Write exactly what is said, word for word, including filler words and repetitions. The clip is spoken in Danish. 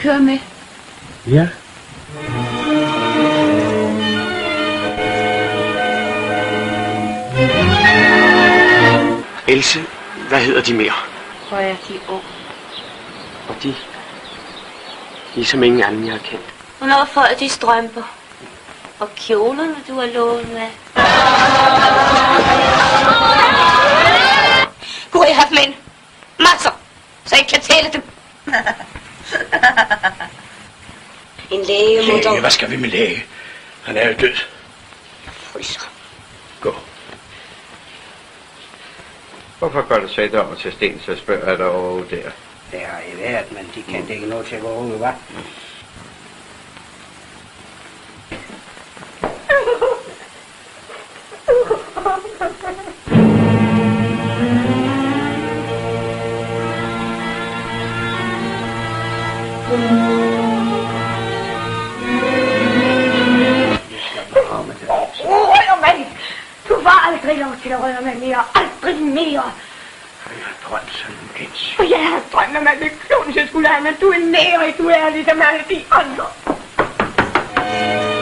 køre med? Ja. Else, hvad hedder de mere? Hvor er de unge? Og de? De er som ingen anden, jeg har kendt. Hvornår får jeg de strømper? Og kjolerne, du har lovet med? Kunne I have mænd? Masser, så I kan tælle dem. En læge, må dog... Læge, hvad skal vi med læge? Han er jo død. Fryser. Gå. Hvorfor går du så over til Sten, så spørger jeg dig over der? Det har I været, men de kendte ikke noget til at gå ud, hva'? Rører mig! Du var aldrig lov til at røre mig mere. Aldrig mere. Jeg har drømt sådan en gens. Og jeg har drømt om, at det klon, jeg skulle have, men du er nær, du er ligesom alle de andre.